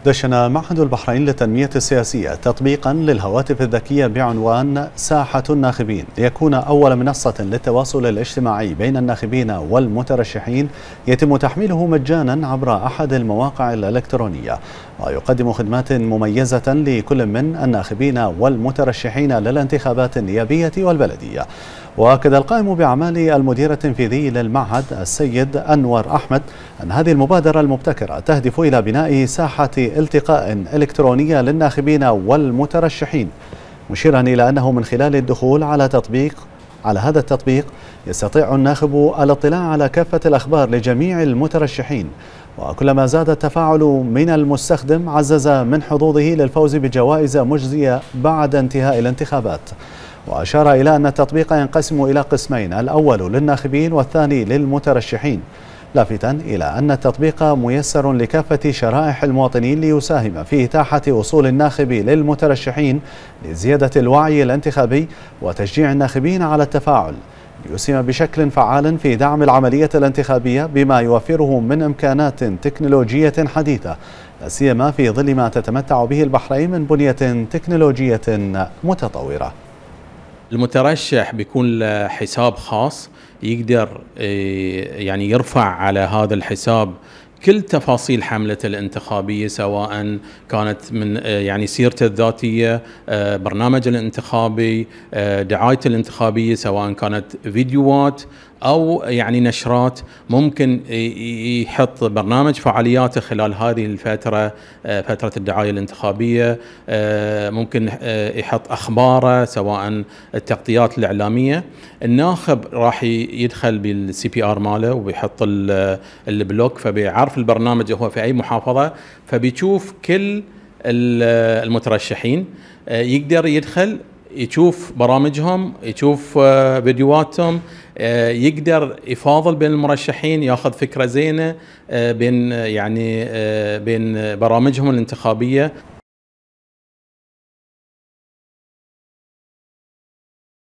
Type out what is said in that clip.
دشن معهد البحرين للتنمية السياسية تطبيقا للهواتف الذكية بعنوان ساحة الناخبين، ليكون أول منصة للتواصل الاجتماعي بين الناخبين والمترشحين يتم تحميله مجانا عبر أحد المواقع الإلكترونية، ويقدم خدمات مميزة لكل من الناخبين والمترشحين للانتخابات النيابية والبلدية. وأكد القائم بأعمال المدير التنفيذي للمعهد السيد أنور أحمد أن هذه المبادرة المبتكرة تهدف إلى بناء ساحة التقاء إلكترونية للناخبين والمترشحين، مشيرا إلى أنه من خلال الدخول على هذا التطبيق يستطيع الناخب الاطلاع على كافة الأخبار لجميع المترشحين، وكلما زاد التفاعل من المستخدم عزز من حظوظه للفوز بجوائز مجزية بعد انتهاء الانتخابات. وأشار إلى أن التطبيق ينقسم إلى قسمين، الأول للناخبين والثاني للمترشحين، لافتا إلى أن التطبيق ميسر لكافة شرائح المواطنين ليساهم في إتاحة وصول الناخب للمترشحين لزيادة الوعي الانتخابي وتشجيع الناخبين على التفاعل، ليسهم بشكل فعال في دعم العملية الانتخابية بما يوفره من إمكانات تكنولوجية حديثة، لا سيما في ظل ما تتمتع به البحرين من بنية تكنولوجية متطورة. المترشح بيكون له حساب خاص يقدر يعني يرفع على هذا الحساب كل تفاصيل حملته الانتخابية، سواء كانت من يعني سيرته الذاتية، برنامجه الانتخابي، دعايته الانتخابية، سواء كانت فيديوهات أو يعني نشرات. ممكن يحط برنامج فعالياته خلال هذه الفترة، فترة الدعاية الانتخابية. ممكن يحط أخباره، سواء التغطيات الإعلامية. الناخب راح يدخل بالسي بي ار ماله وبيحط البلوك، فبيعرف البرنامج هو في أي محافظة، فبيشوف كل المترشحين، يقدر يدخل يشوف برامجهم، يشوف فيديوهاتهم، يقدر يفاضل بين المرشحين، ياخذ فكرة زينة بين برامجهم الانتخابية.